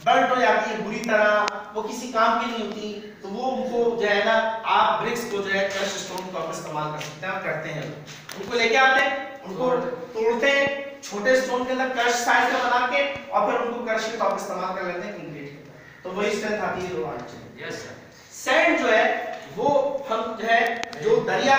Burt हो जाती है बुरी तरह, वो किसी काम की नहीं होती, तो वो उनको जो है ना आप ब्रिक्स को जो है क्रश स्टोन का इस्तेमाल कर सकते हैं, करते हैं। उनको लेके आते हैं, उनको तोड़ते हैं, छोटे स्टोन के अंदर क्रश साइज का बना के और फिर उनको क्रश के टॉप इस्तेमाल कर लेते हैं कंक्रीट के ऊपर। तो वही स्ट्रेंथ आती है road arch. Yes sir. Sand जो है वो हम जो है जो दरिया